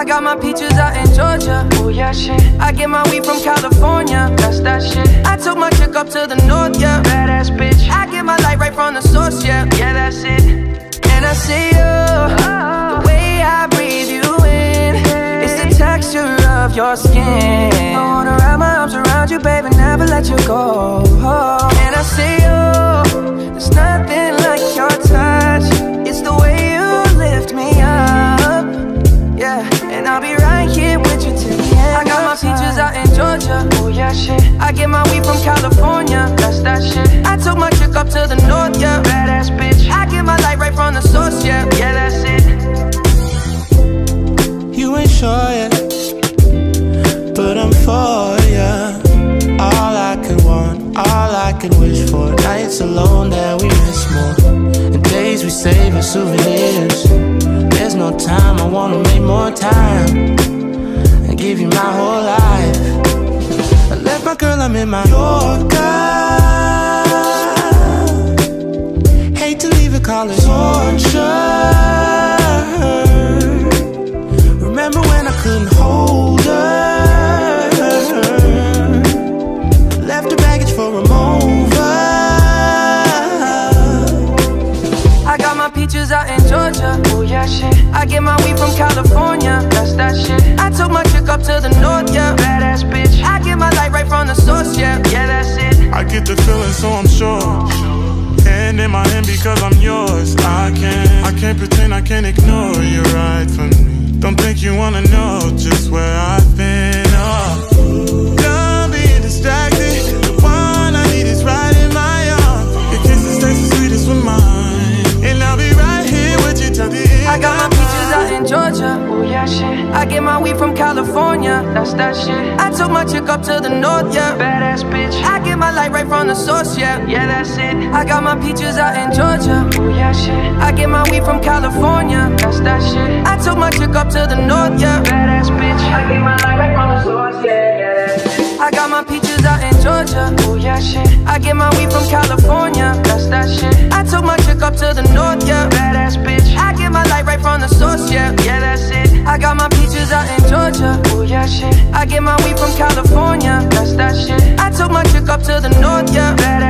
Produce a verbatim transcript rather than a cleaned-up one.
I got my peaches out in Georgia. Oh yeah, shit. I get my weed from California. That's that shit. I took my chick up to the north, yeah. Badass bitch. I get my light right from the source, yeah. Yeah, that's it. And I see you, oh. The way I breathe you in, hey. It's the texture of your skin. I wanna wrap my arms around you, baby, never let you go. Oh. And I see you, there's nothing like your touch. It's the way you lift me up, yeah. And I'll be right here with you till the end. I got my peaches out in Georgia. Oh yeah, shit. I get my weed from California. That's that shit. I took my chick up to the north, yeah. Badass bitch. I get my light right from the source, yeah. Yeah, that's it. You ain't sure yet, but I'm for ya. All I could want, all I could wish for. Nights alone that we miss more, and days we save as souvenirs. There's no time, I wanna make more time and give you my whole life. I left my girl, I'm in my Yorker. Hate to leave it, call it torture. Remember when I couldn't hold her? Left her baggage for a mover. I got my peaches out in Georgia. Oh yeah, shit. I get my weed from California. That's that shit. I took my chick up to the north, yeah. Badass bitch. I get my light right from the source, yeah. Yeah, that's it. I get the feeling, so I'm sure. Hand in my hand because I'm yours. I can't, I can't pretend, I can't ignore you right from me. Don't think you wanna know just where I've been. Oh, done being distracted. The one I need is right in my arms. Your kisses taste the sweetest with mine, and I'll be right here with you till the end. I got my peaches out in Georgia. Oh yeah, shit. I get my weed from California. That's that shit. I took my chick up to the north, yeah. Badass bitch. I get my light right from the source, yeah. Yeah, that's it. I got my peaches out in Georgia. Oh yeah, shit. I get my weed from California. That's that shit. I took my chick up to the north, yeah. Badass bitch. I get my light right from the source, yeah. Yeah, that's it. I got my peaches out in Georgia. Oh yeah, shit. I get my weed from California. That's that shit. I took my chick up to the north, yeah. Badass bitch. I get my light right from the source, yeah. Yeah, that's it. I got my peaches out in Georgia. Oh yeah, shit. I get my weed from California. That's that shit. I took my chick up to the north, yeah. Badass